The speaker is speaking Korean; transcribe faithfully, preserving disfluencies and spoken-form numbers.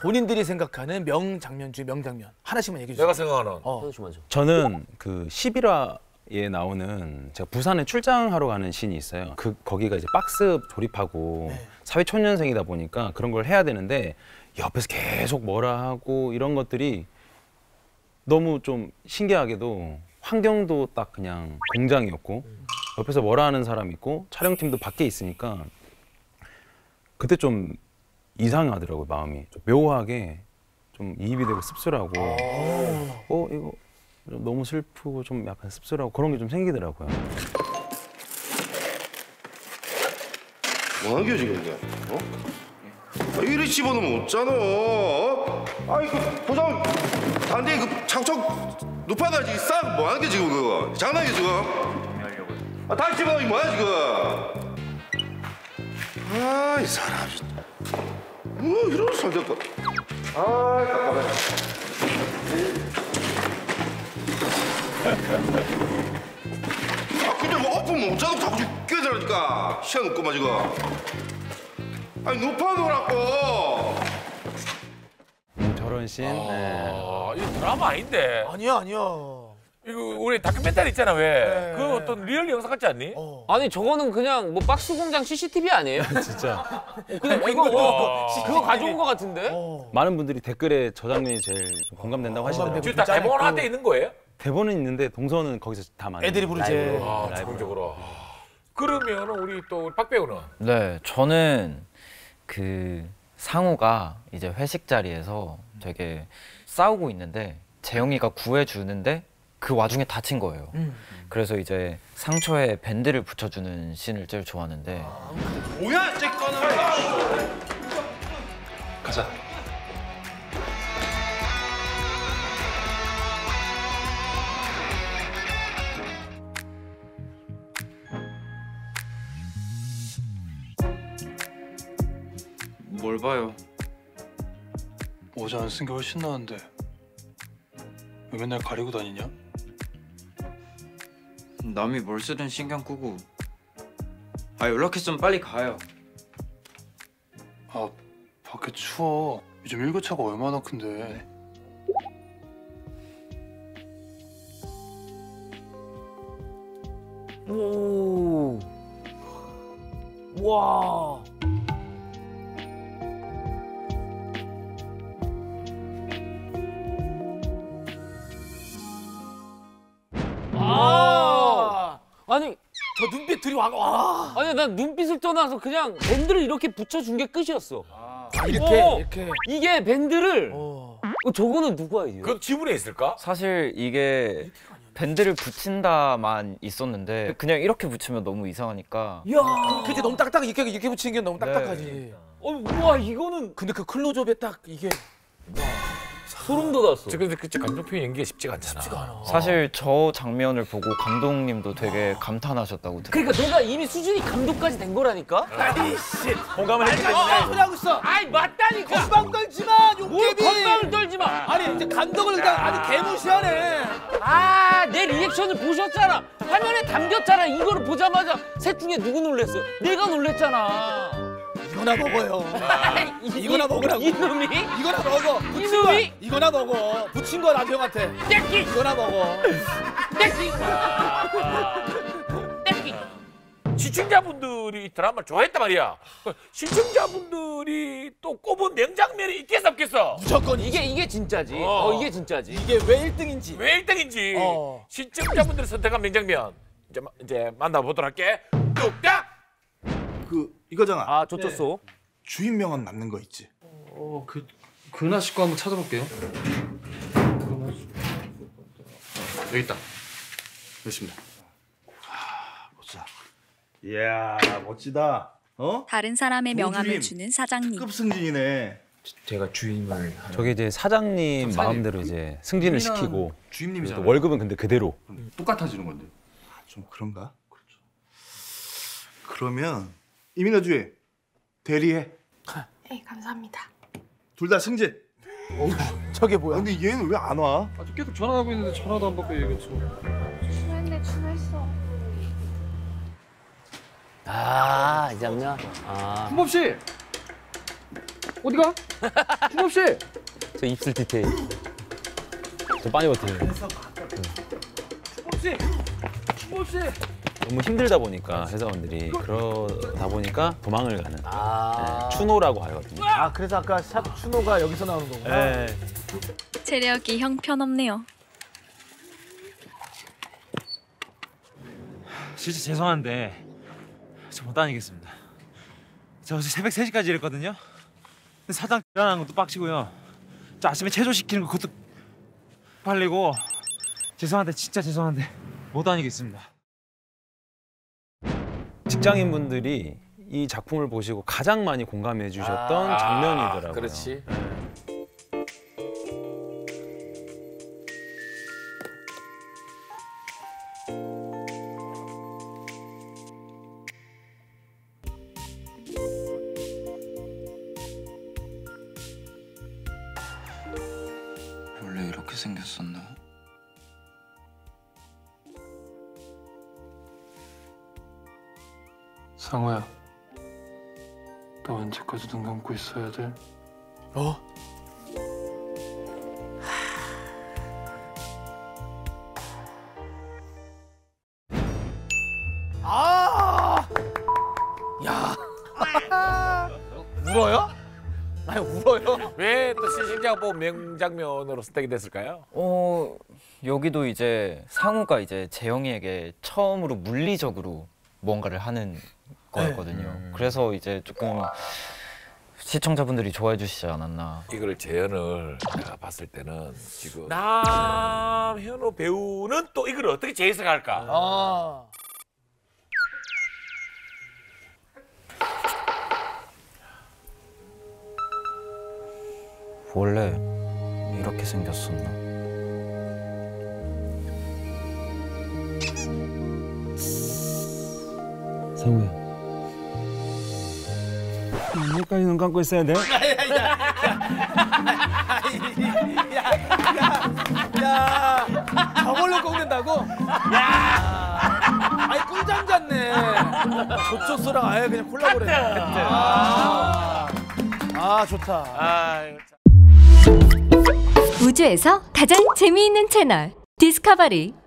본인들이 생각하는 명장면 중에 명장면 하나씩만 얘기해 주세요. 내가 생각하는. 어. 저는 그 십일 화에 나오는 제가 부산에 출장하러 가는 씬이 있어요. 그 거기가 이제 박스 조립하고 네. 사회초년생이다 보니까 그런 걸 해야 되는데 옆에서 계속 뭐라 하고 이런 것들이 너무 좀 신기하게도 환경도 딱 그냥 공장이었고 옆에서 뭐라 하는 사람 있고 촬영팀도 밖에 있으니까 그때 좀 이상하더라고요, 마음이. 좀 묘하게 좀 이입이 되고 씁쓸하고 어 이거 좀 너무 슬프고 좀 약간 씁쓸하고 그런 게 좀 생기더라고요. 뭐 하는 게 지금 이게? 어? 아, 이리 집어넣으면 없잖아. 어? 아 이거 보장 단대 그 창척 높아가지고 싹 뭐 하는 게 지금 그거? 장난이야 지금? 아 다시 집어넣으면 뭐야 지금? 아 이 사람 뭐 이런 살겠다. 아 깜깜해. 아 근데 뭐 엎으면 없잖아. 자꾸 끼어들으니까 시간 없구만 지금. 아니 높아놓으라고. 음, 저런 씬. 네. 아, 이거 드라마 아닌데. 아니야 아니야. 이거 우리 다큐멘터리 있잖아 왜? 네. 그 어떤 리얼 영상 같지 않니? 어. 아니 저거는 그냥 뭐 박스 공장 씨씨티비 아니에요? 진짜 그냥 이거 어, 그거 가져온 거 같은데? 어. 많은 분들이 댓글에 저 장면이 제일 좀 공감된다고 하시더라고요. 공감되고. 지금 다 대본 한테 있는 거예요? 대본은 있는데 동서는 거기서 다 만든 애들이 부르지. 라이브로. 아, 라이브로. 적극적으로. 그러면 우리 또 우리 박 배우는 네, 저는 그 상우가 이제 회식 자리에서 되게 싸우고 있는데 재영이가 구해주는데 그 와중에 다친 거예요. 음. 그래서 이제 상처에 밴드를 붙여주는 씬을 제일 좋아하는데 뭐야 쟤 꺼내. 가자. 뭘 봐요? 모자 안 쓴 게 훨씬 나은데 왜 맨날 가리고 다니냐? 남이 뭘 쓰든 신경 끄고. 아 연락했으면 빨리 가요. 아 밖에 추워. 요즘 일교차가 얼마나 큰데. 오. 와. 아. 아니 저 눈빛 들이 와. 와. 아니 난 눈빛을 떠나서 그냥 밴드를 이렇게 붙여준 게 끝이었어. 이렇게 어. 이렇게. 이게 밴드를 어. 어, 저거는 누구 아이디어? 그 지문에 있을까? 사실 이게 밴드를 붙인다만 있었는데 그냥 이렇게 붙이면 너무 이상하니까 야. 그렇게 너무 딱딱 이렇게 이렇게 붙이는 게 너무 딱딱하지. 어, 와 이거는 근데 그 클로즈업에 딱 이게 소름 돋았어. 근데 그 감정 표현 연기가 쉽지가 않잖아. 쉽지가 않아. 사실 저 장면을 보고 감독님도 되게 감탄하셨다고 들었어요. 그러니까 내가 이미 수준이 감독까지 된 거라니까? 아이씨. 공감을 했기 아, 때문에. 소리 하고 있어. 아이 맞다니까! 건방 떨지 마. 뭘 용개비. 건방을 떨지 마! 아니 이제 감독을 그냥 아주 개무시하네. 아, 내 리액션을 보셨잖아. 화면에 담겼잖아. 이거를 보자마자 셋 중에 누구 놀랬어요? 내가 놀랬잖아. 이거나 먹어요. 이거나 먹으라고. 이놈이? 이거나 먹어. 붙인 이놈이? 거야. 이거나 먹어. 붙인 거야 나도 형한테. 떼끼! 이거나 먹어. 떼끼! 떼끼! 시청자분들이 이 드라마를 좋아했단 말이야. 시청자분들이 또 꼽은 명장면이 있겠어 없겠어? 무조건 이게 이게 진짜지. 어. 어, 이게 진짜지. 이게 왜 일 등인지. 왜 일 등인지 어. 시청자분들이 선택한 명장면 이제 마- 이제 만나보도록 할게. 뚝딱. 그 이거잖아. 아, 좋겠어. 주인 명언 맞는 거 있지? 어, 그 근하 씨 거 한번 찾아볼게요. 여기 있다. 여기있습니다. 보자. 이야 멋지다. 어? 다른 사람의 명함을 조주임. 주는 사장님. 급 승진이네. 제가 주임을 저게 이제 사장님 사장님. 마음대로 이제 승진을 주인은 시키고 주임님이잖아요. 또 월급은 근데 그대로. 똑같아지는 건데. 좀 그런가? 그렇죠. 그러면 이민호 주임 대리해. 네, 감사합니다. 둘 다 승진. 저게 아, 뭐야? 근데 얘는 왜 안 와? 아주 계속 전화하고 있는데 전화도 안 받고 얘기했어. 출근했네, 출근했어. 아, 이 장면. 아. 한범 씨 어디가? 준범 씨. 저 입술 디테일. 저 빠니버튼. 준범 씨. 준범 씨. 너무 힘들다 보니까 회사원들이 그러다 보니까 도망을 가는 아. 네, 추노라고 하거든요. 아 그래서 아까 샵 추노가 여기서 나오는 거구나. 네. 체력이 형편없네요. 진짜 죄송한데 저 못 다니겠습니다. 저 어제 새벽 세 시까지 일했거든요. 근데 사장 일어나는 것도 빡치고요. 저 아침에 체조시키는 거 그것도 팔리고 죄송한데 진짜 죄송한데 못 다니겠습니다. 직장인분들이 이 작품을 보시고 가장 많이 공감해 주셨던 아, 장면이더라고요. 그렇지. 원래 이렇게 생겼었나? 상호야, 너 언제까지 눈 감고 있어야 돼? 어? 아! 야. 울어요? 아니 울어요? 왜 또 신신장보 명장면으로 선택이 됐을까요? 어 여기도 이제 상우가 이제 재영이에게 처음으로 물리적으로 뭔가를 하는 거였거든요. 음. 그래서 이제 조금 시청자분들이 좋아해 주시지 않았나. 이걸 재현을 내가 봤을 때는 지금 남현우 배우는 또 이걸 어떻게 재해석할까? 아. 원래 이렇게 생겼었나? 상우야. 언제까지 눈 감고 있어야 돼? 야, 저걸로 꺾는다고? 야, 아니 꿀잠 잤네. 조초스랑 아예 그냥 콜라보래. 아, 아 좋다. 아, 우주에서 가장 재미있는 채널 디스커버리.